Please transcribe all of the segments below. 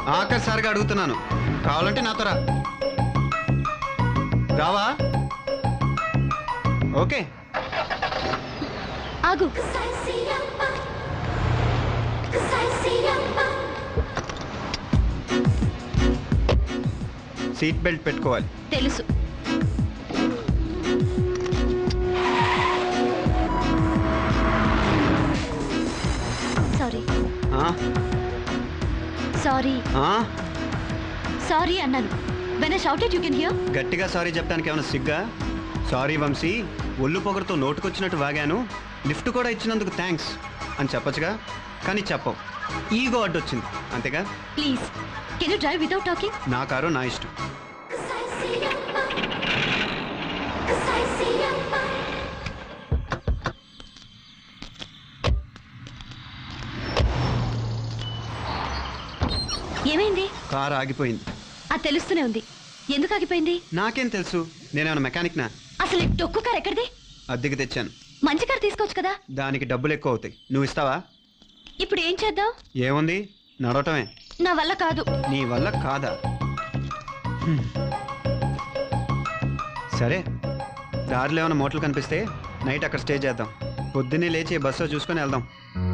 ఆఖరిసారిగా అడుగుతున్నాను, కావాలంటే నాతో రా. రావా? ఓకే. ఆగు. సీట్ బెల్ట్ పెట్టుకోవాలి. తెలుసు. సారీ. సారీ. సారీ అన్నాను. when I shouted you can hear. గట్టిగా సారీ చెప్పడానికి ఏమైనా సిగ్గా? సారీ వంశీ, ఒళ్ళు పొగరుతో నోటుకొచ్చినట్టు వాగాను, లిఫ్ట్ కూడా ఇచ్చినందుకు థ్యాంక్స్ అని చెప్పొచ్చుగా, కానీ చెప్పవు. ఈగో అడ్డొచ్చింది అంతేగా. Please can you drive without talking? నా కారు నా ఇష్టం. ఏమైంది? కారు ఆగిపోయింది. అది తెలుస్తూనే ఉంది. ఎందుకు ఆగిపోయింది? నాకేం తెలుసు, నేనేమన్నా మెకానిక్ నా? అసలు ఈ డొక్కు కారు ఎక్కడిది? అద్దెకి తెచ్చాను. మంచి కారు తీసుకోవచ్చు కదా. దానికి డబ్బులు ఎక్కువ అవుతాయి. నువ్వు ఇస్తావా? ఇప్పుడు ఏం చేద్దాం? ఏముంది, నడవటమే. నా వల్ల కాదు. నీ వల్ల కాదా? సరే, దారిలో ఏమైనా మోటలు కనిపిస్తే నైట్ అక్కడ స్టే చేద్దాం. పొద్దున్నే లేచి బస్సులో చూసుకొని వెళ్దాం.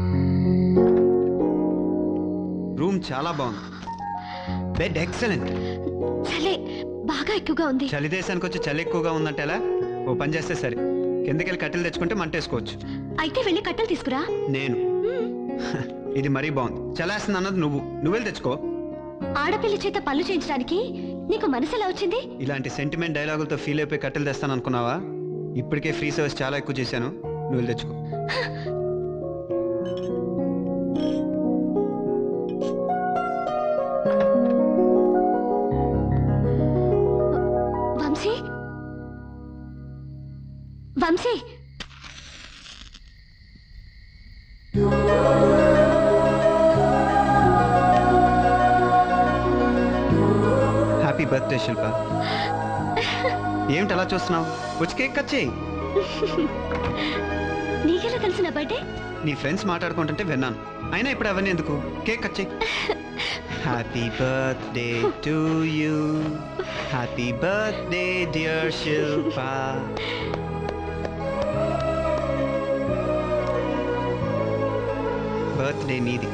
రూమ్ చాలా బాగుంది. Bed excellent. చలి బాగా ఎక్కువగా ఉంది. చలి దేశానికి వచ్చి చలి ఎక్కువగా ఉందంటే ఎలా? ఓ పని చేస్తే సరే, కిందకెళ్ళి కట్టెలు తెచ్చుకుంటే మంటేసుకోవచ్చు. అయితే వెళ్ళి కట్టెలు తీసుకురా. నేను ఇది మరీ బాగుంది. చలేస్తుంది అన్నది నువ్వెళ్ళి తెచ్చుకో. ఆడపిల్ల చేత పనులు చేయించడానికి నీకు మనసు ఎలా వచ్చింది? ఇలాంటి సెంటిమెంట్ డైలాగులతో ఫీల్ అయిపోయి కట్టెలు తెస్తాను అనుకున్నావా? ఇప్పటికే ఫ్రీ సర్వీస్ చాలా ఎక్కువ చేశాను. నువ్వు వెళ్ళి తెచ్చుకో. Vamshi, Vamshi, happy birthday Shilpa. ఏమిటి అలా చూస్తున్నావు? వచ్చి కేక్ కట్ చేయి. నీకెలా తెలిసిన బర్త్డే? నీ ఫ్రెండ్స్ మాట్లాడుకుంటుంటే విన్నాను. అయినా ఇప్పుడు అవన్నీ ఎందుకు? కేక్ కట్ చేయి. Happy birthday to you, happy birthday dear Shilpa. Birthday నీది.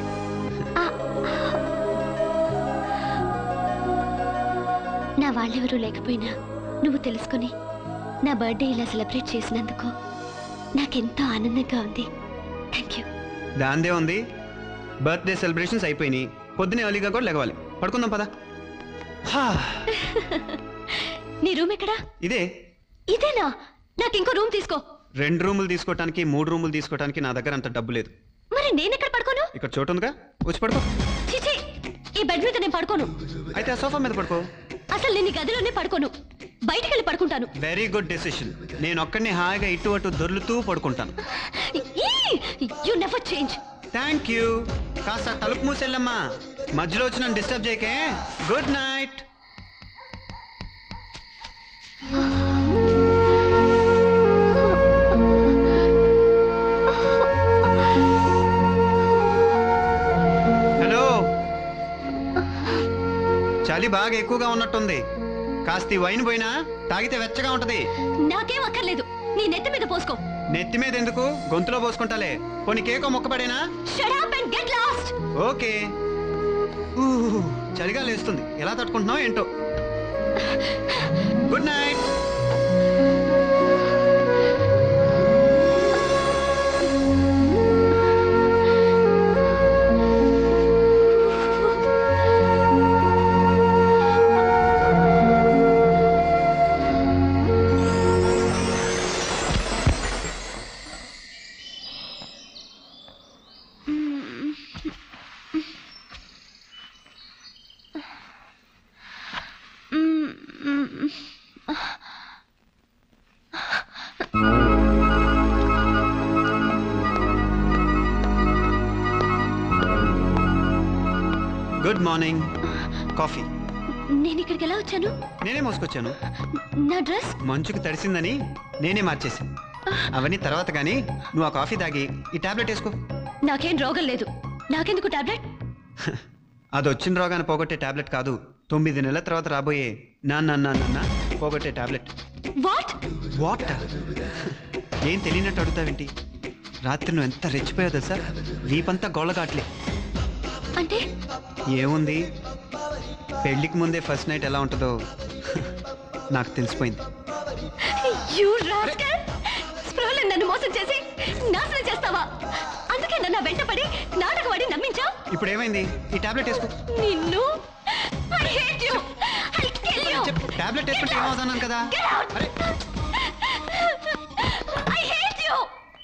నా వాళ్ళెవరూ లేకపోయినా నువ్వు తెలుసుకొని నా బర్త్డే ఇలా సెలబ్రేట్ చేసినందుకు నాకెంతో ఆనందంగా ఉంది. Thank you. దాందే ఉంది. బర్త్డే సెలబ్రేషన్స్ అయిపోయినాయి. పొద్దునే ఎర్లీగా కూడా లెగవాలి. పడుకుందాం పదా. నీ రూమ్ ఎక్కడా? ఇదే. ఇదేనా? నాకు ఇంకో రూమ్ తీసుకో. 2 రూములు తీసుకోవటానికి 3 రూములు తీసుకోవటానికి నా దగ్గర అంత డబ్బు లేదు. మరి నేను ఎక్కడ పడుకోను? ఇక్కడ చోటు ఉందిగా, వచ్చి పడుకో. చిచి, ఈ బెడ్ మీద నేను పడుకోను. అయితే ఆ సోఫా మీద పడుకో. అసలు నేను ఈ గదిలోనే పడుకోను, బయటికి వెళ్ళి పడుకుంటాను. Very good decision. నేను ఒక్కడిని హాయిగా ఇటు అటు దొర్లుతూ పడుకుంటాను. You never change. Thank you. కాస్త తలుపు మూసెళ్ళమ్మా, మధ్యలో వచ్చి నన్ను డిస్టర్బ్ చేయకే. Good night. హలో, చలి బాగా ఎక్కువగా ఉన్నట్టుంది. కాస్త ఈ వైన్ పోయినా తాగితే వెచ్చగా ఉంటది. నాకేం అక్కర్లేదు, నీ నెత్తి మీద పోసుకో. నెత్తి మీద ఎందుకు? గొంతులో పోసుకుంటాలే. పోనీ కేకో మొక్కపడేనా? Shut up and get lost. Okay. చలిగా లేస్తుంది. ఎలా తట్టుకుంటున్నావు ఏంటో. Good night. Good morning. Coffee. నేను ఇక్కడికి ఎలా వచ్చాను? నేనే మోసుకొచ్చాను. నా డ్రెస్ మంచుకు తడిసిందని నేనే మార్చేసాను. అవన్నీ తర్వాత కానీ నువ్వు ఆ కాఫీ తాగి ఈ టాబ్లెట్ వేసుకో. నాకేం రోగం లేదు, నాకెందుకు టాబ్లెట్? అది వచ్చిన రోగాన్ని పోగొట్టే టాబ్లెట్ కాదు, 9 నెలల తర్వాత రాబోయే నాన్న పోగొట్టే టాబ్లెట్. What what? ఏం తెలియనట్టు అడుగుతావేంటి? రాత్రి నువ్వు ఎంత రెచ్చిపోయావు తెలుసా? వీపంతా గోళ్ళగాట్లే. అంటే ఏముంది, పెళ్ళికి ముందే ఫస్ట్ నైట్ ఎలా ఉంటుందో నాకు తెలిసిపోయింది. యు రాస్కల్, స్ప్రోలో నన్ను మోసం చేసి నాశనం చేస్తావా? అందుకే నన్ను వెంటపడి నాటకవాడి నమ్మించా. ఇప్పుడు ఏమైంది? ఈ టాబ్లెట్ వేసుకో. నిన్ను I hate you, I kill you. Tablet వేసుకుంటే ఏమవుతున్నాను కదా. అరే I hate you.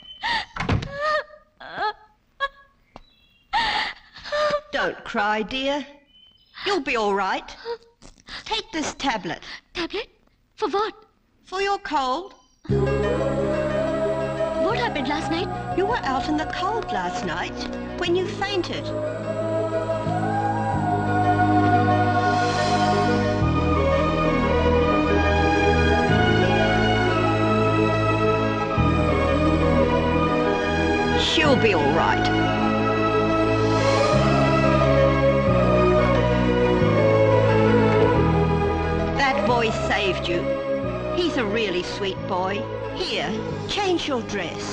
Don't cry, dear. You'll be all right. Take this tablet Tablet? For what? for your cold. What happened last night? You were out in the cold last night when you fainted. She'll be all right. That boy saved you. He's a really sweet boy. Here, change your dress.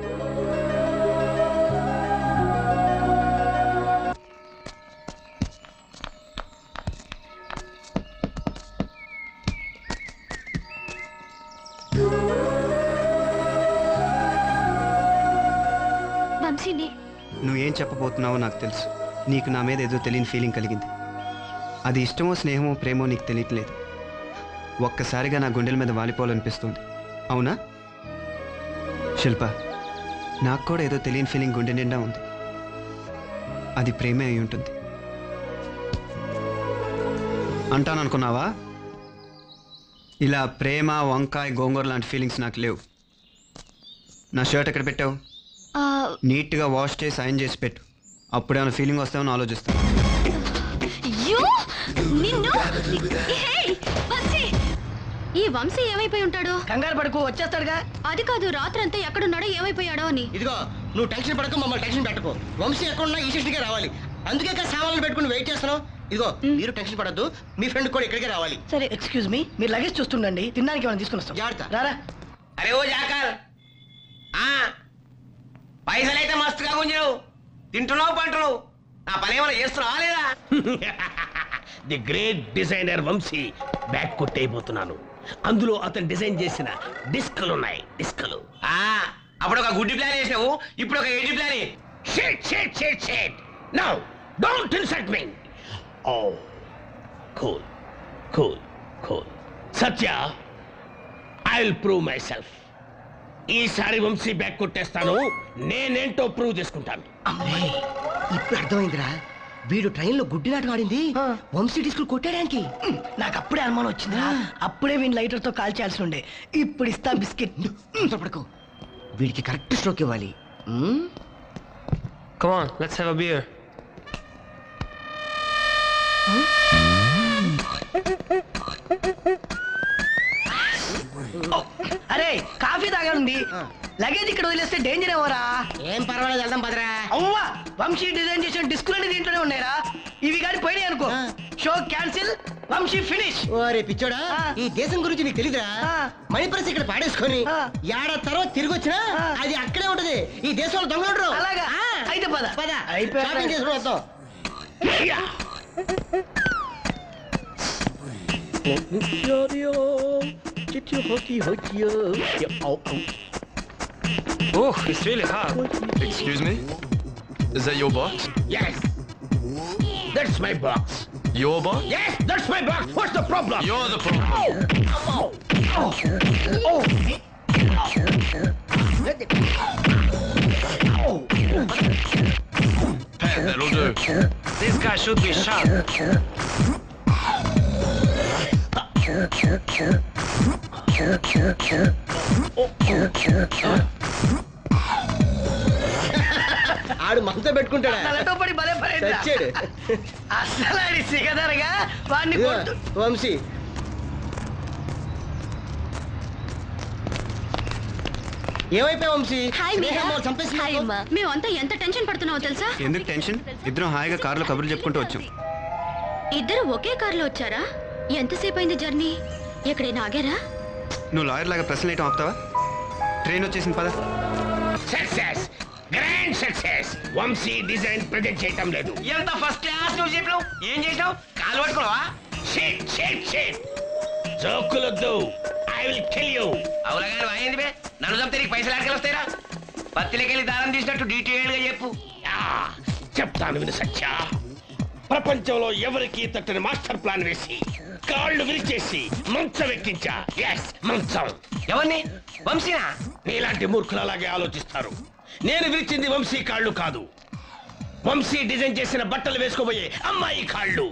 వంశీని నువ్వేం చెప్పబోతున్నావో నాకు తెలుసు. నీకు నా మీద ఏదో తెలియని feeling కలిగింది. అది ఇష్టమో స్నేహమో ప్రేమో నీకు తెలియట్లేదు. ఒక్కసారిగా నా గుండెల మీద వాలిపోవాలనిపిస్తుంది. అవునా శిల్ప? నాకు కూడా ఏదో తెలియని ఫీలింగ్ గుండె నిండా ఉంది. అది ప్రేమే అయి ఉంటుంది అంటాననుకున్నావా? ఇలా ప్రేమ, వంకాయ, గోంగూర లాంటి ఫీలింగ్స్ నాకు లేవు. నా షర్ట్ ఎక్కడ పెట్టావు? నీట్గా వాష్ చేసి ఐరన్ చేసి పెట్టు. అప్పుడేమైనా ఫీలింగ్ వస్తామని ఆలోచిస్తాను. ఈ వంశీ ఏమైపోయి ఉంటాడు? కంగారు పడుకో, వచ్చేస్తాడుగా. అది కాదు, రాత్రంతా ఎక్కడున్నాడో ఏమైపోయాడో అని. ఇదిగో నువ్వు టెన్షన్ పడకు, మమ్మల్ని టెన్షన్ పెట్టుకో. వంశీ ఎక్కడున్నా ఈ స్టేషన్కే రావాలి. అందుకే సామాన్లు పెట్టుకుని వెయిట్ చేస్తున్నావు. ఇదిగో మీరు టెన్షన్ పడద్దు, మీ ఫ్రెండ్ కూడా ఇక్కడికే రావాలి. సరే, ఎక్స్క్యూజ్ మీ, మీరు లగేజ్ చూస్తుండండి, తినడానికి మనం తీసుకుని వస్తాం. జాగ్రత్త. రారా. అరే ఓ జాకర్, పైసలైతే మస్తుగా గుంజావు, తింటున్నావు పంటున్నావు, నా పని ఏమైనా చేస్తున్నావా లేదా? The great designer Vamshi back కొట్టయిపోతున్నాను. అందులో అతను డిజైన్ చేసిన డిస్కులు ఉన్నాయి, డిస్కులు. అప్పుడు ఒక గుడ్డి ప్లాన్ చేసినావు, ఇప్పుడు ఒక ఎడ్డి plan. Shit shit shit shit. Now don't insult me. Oh cool cool cool. Satya, I will prove myself. ఈసారి వంశీ బ్యాక్ కొట్టేస్తాను, నేనేంటో ప్రూవ్ చేసుకుంటాను. ఇప్పుడు అర్థమైందిరా, వీడు ట్రైన్ లో గుడ్డి నాటకం ఆడింది వంశీ డిస్కులు కొట్టడానికి. నాకు అప్పుడే అనుమానం వచ్చింది. అప్పుడే వీడిని లైటర్ తో కాల్చాల్సి ఉండే. ఇప్పుడు ఇస్తా బిస్కెట్. పడుకో, వీడికి కరెక్ట్ స్ట్రోక్ ఇవ్వాలి. Come on, let's have a beer. అరే కాఫీ తాగండి. లగేజ్ ఇక్కడ వదిలేస్తే డేంజర్ ఏమోరా. ఏం పర్వాలేదు, వెళ్దాం పదరా. అవ్వా, వంశీ డిజైన్ చేసిన డిస్కులన్నీ దీంట్లోనే ఉన్నాయిరా. ఇవి కానీ పోయినాయి అనుకో, షో క్యాన్సిల్, వంశీ ఫినిష్. ఓరే పిచ్చోడా, ఈ దేశం గురించి నీకు తెలీదురా. మణిప్రస్ ఇక్కడ పాడేసుకొని ఏడాది తర్వాత తిరిగి వచ్చినా అది అక్కడే ఉంటది. ఈ దేశంలో దొంగలు. అలాగా అయితే పద పద, షాపింగ్ చేసుకుని వద్దాం. Oh, it's really hard. Excuse me? Is that your box? Yes, that's my box. Your box? Yes, that's my box. What's the problem? You're the problem. Pat, that'll do. This guy should be shot. ఆడు మనతో పెట్టుకుంటాడా? చచ్చాడు. అసలు ఆడి సిగదరగా వాడిని వంశీ. ఏమైపోయా వంశీ? మేమంతా ఎంత tension పడుతున్నావో తెలుసా? ఎందుకు tension? ఇద్దరం హాయిగా కారులో కబుర్లు చెప్పుకుంటూ వచ్చాం. ఇద్దరు ఒకే కారులో వచ్చారా? ఎంతసేపు అయింది జర్నీ? ఎక్కడైనా ఆగారా? నువ్వు లాయర్ లాగా ప్రశ్నలు వేయటం ఆపుతావా? ట్రైన్ వచ్చేసింది పద. Success, grand success. Vamshi design present చేయటం లేదు. ఎంత ఫస్ట్ క్లాస్ నువ్వు చెప్పినావు. ఏం చేసినావు? కాలు పట్టుకున్నావా? Shit shit shit. జోకులొద్దు. I will kill you. అవులగాని వాయింది బే. నన్ను చంపితే నీకు పైసలు ఆడకెళ్ళి వస్తాయిరా? పత్తిలకెళ్ళి దారం తీసినట్టు డీటెయిల్ గా చెప్పు. చెప్తాను విను సత్య. ప్రపంచంలో ఎవరికి తట్టని మాస్టర్ ప్లాన్ వేసి కాళ్ళు విరిచేసి మంచం ఎక్కించా. ఎస్, మంచం. ఎవరిని? వంశీనా? నీలాంటి మూర్ఖులు అలాగే ఆలోచిస్తారు. నేను విరిచింది వంశీ కాళ్ళు కాదు, వంశీ డిజైన్ చేసిన బట్టలు వేసుకోబోయే అమ్మాయి కాళ్ళు.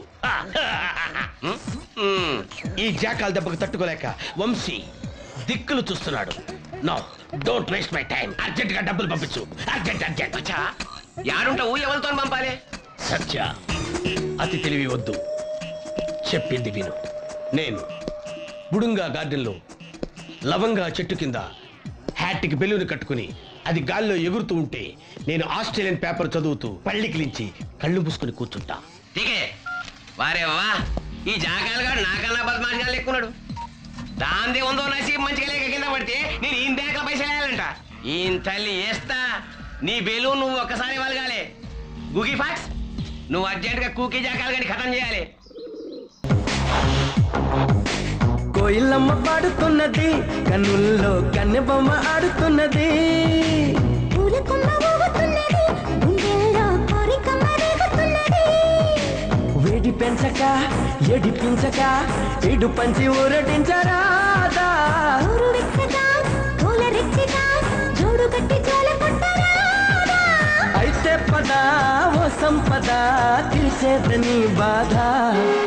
ఈ జాకాల దెబ్బకు తట్టుకోలేక వంశీ దిక్కులు చూస్తున్నాడు. No, don't waste my time. Urgent గా డబ్బులు పంపించు. Urgent urgent. అచ్చా, యాడుంటావు? ఎవరితో పంపాలి? సత్య, అతి తెలివి వద్దు, చెప్పింది విను. నేను బుడుంగా గార్డెన్లో లవంగా చెట్టు కింద హ్యాట్కి బెలూన్ కట్టుకుని అది గాల్లో ఎగురుతూ ఉంటే నేను ఆస్ట్రేలియన్ పేపర్ చదువుతూ పళ్ళికిలించి కళ్ళు మూసుకుని కూర్చుంటా. ఠీకే. వారే వా, ఈ జాగాలు గారు నాకన్నా బద్మాషిగా లెక్కున్నాడు. దాందే ఉందో నసీబ్ మంచిగా లేక కింద పడితే నేను ఈయన బ్యాంకులో పైసలు వేయాలంట. ఈయన తల్లి వేస్తా. నీ బెలూన్ నువ్వు ఒక్కసారి వలగాలి. గూగి ఫాక్స్, నువ్వు అర్జెంట్ గా కూకీ జాకాలు కానీ ఖతం చేయాలి. కోయిలమ్మ పాడుతున్నది, కన్నుల్లో కన్నెబొమ్మ ఆడుతున్నది. వేడి పెంచక ఎడిపించక ఇడు పంచి ఊరటించరాదా. అయితే పద ఓ సంపద తీసేదని బాధ.